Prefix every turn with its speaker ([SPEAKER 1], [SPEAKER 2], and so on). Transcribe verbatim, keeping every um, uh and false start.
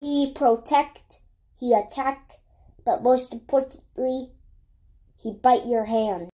[SPEAKER 1] He protect, he attack, but most importantly, he bite your hand.